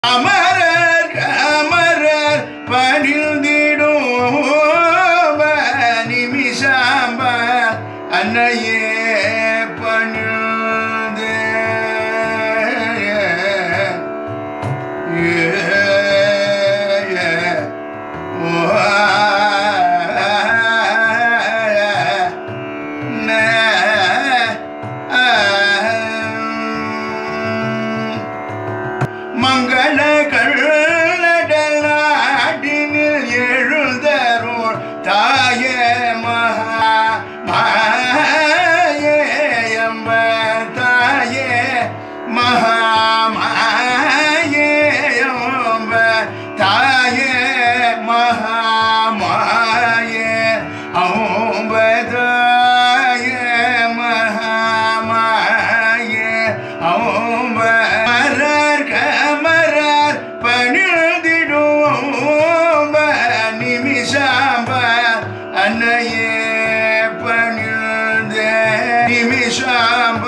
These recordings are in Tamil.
அமரர் அமரர் பணிந்திடும் நிமிஷாம்ப அன்னையே பணிந்து மங்கள கள்ளடலாடினில் எழுந்தருள் தாயே மகா மாயே அம்ப தாயே மகா மாயே அம்ப தாயே மகா மாயே அம்ப தாயே மகா மாயே அம்ப பணிந்திடும் நிமிஷாம்ப அன்னையே பணிந்த நிமிஷாம்ப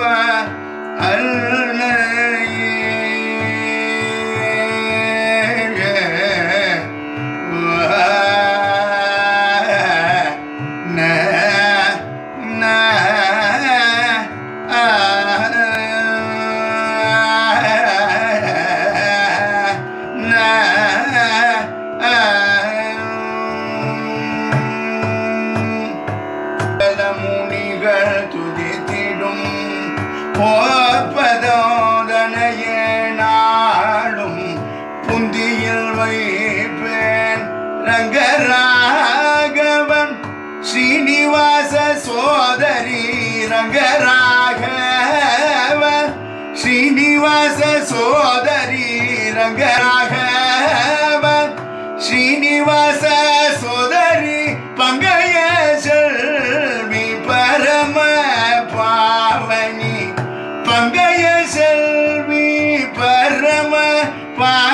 முனிகள் துதித்திடும் போப்பதோதனையே நாளும் புந்தியில் வைப்பேன் ரங்கராகவன் ஸ்ரீனிவாச சோதரி ரங்கராகவன் ஸ்ரீனிவாச சோதரி ரங்கராகவன் ஸ்ரீனிவாச சோதரி பங்கைய செல்வி பரம பாவனி பங்கைய செல்வி பரம